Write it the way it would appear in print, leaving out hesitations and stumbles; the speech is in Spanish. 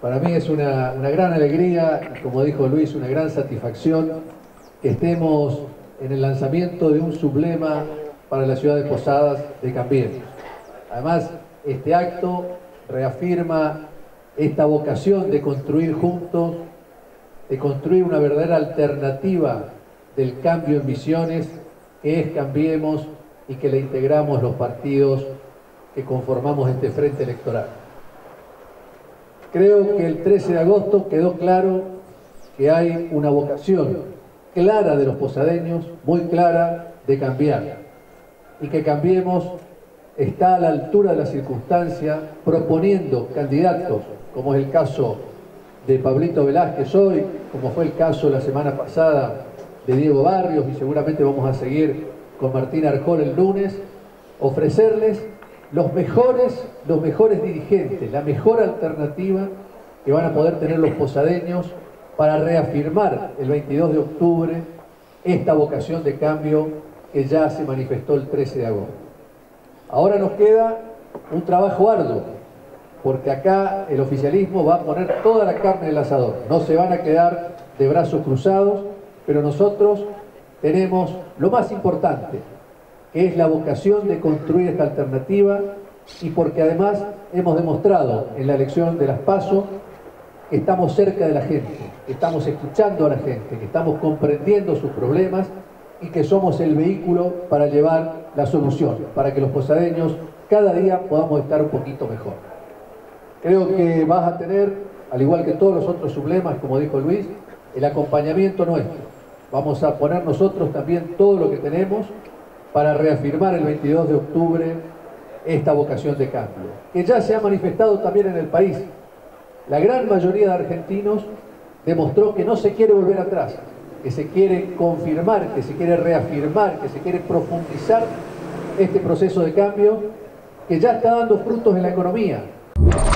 Para mí es una gran alegría, como dijo Luis, una gran satisfacción que estemos en el lanzamiento de un sublema para la ciudad de Posadas de Cambiemos. Además, este acto reafirma esta vocación de construir juntos, de construir una verdadera alternativa del cambio en Misiones, que es Cambiemos y que le integramos los partidos que conformamos este frente electoral. Creo que el 13 de agosto quedó claro que hay una vocación clara de los posadeños, muy clara, de cambiar. Y que Cambiemos está a la altura de la circunstancia, proponiendo candidatos, como es el caso de Pablito Velázquez hoy, como fue el caso la semana pasada de Diego Barrios, y seguramente vamos a seguir con Martín Arjol el lunes, ofrecerles los mejores dirigentes, la mejor alternativa que van a poder tener los posadeños para reafirmar el 22 de octubre esta vocación de cambio que ya se manifestó el 13 de agosto. Ahora nos queda un trabajo arduo, porque acá el oficialismo va a poner toda la carne en el asador, no se van a quedar de brazos cruzados, pero nosotros tenemos lo más importante, que es la vocación de construir esta alternativa, y porque además hemos demostrado en la elección de las PASO que estamos cerca de la gente, que estamos escuchando a la gente, que estamos comprendiendo sus problemas y que somos el vehículo para llevar la solución, para que los posadeños cada día podamos estar un poquito mejor. Creo que vas a tener, al igual que todos los otros sublemas, como dijo Luis, el acompañamiento nuestro. Vamos a poner nosotros también todo lo que tenemos para reafirmar el 22 de octubre esta vocación de cambio, que ya se ha manifestado también en el país. La gran mayoría de argentinos demostró que no se quiere volver atrás, que se quiere confirmar, que se quiere reafirmar, que se quiere profundizar este proceso de cambio que ya está dando frutos en la economía.